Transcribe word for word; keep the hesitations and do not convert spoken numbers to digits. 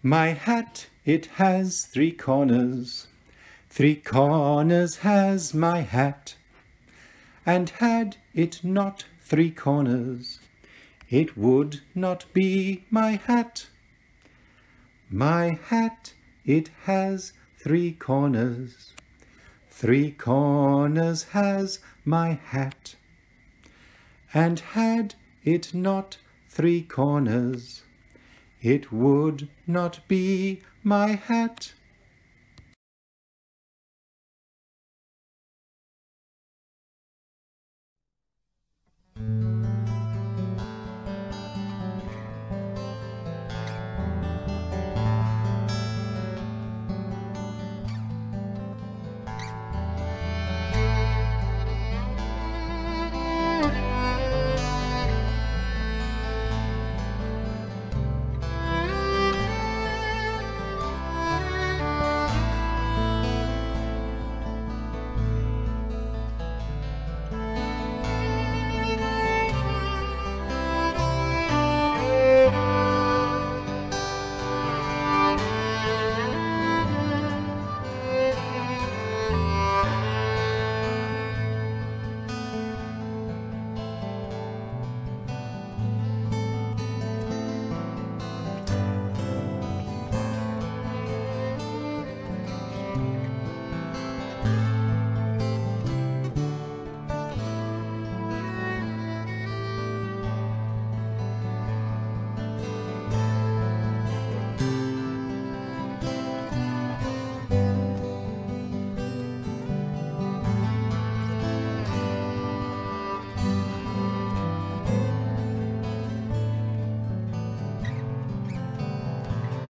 My hat, it has three corners. Three corners has my hat. And had it not three corners, it would not be my hat. My hat, it has three corners. Three corners has my hat. And had it not three corners, it would not be my hat.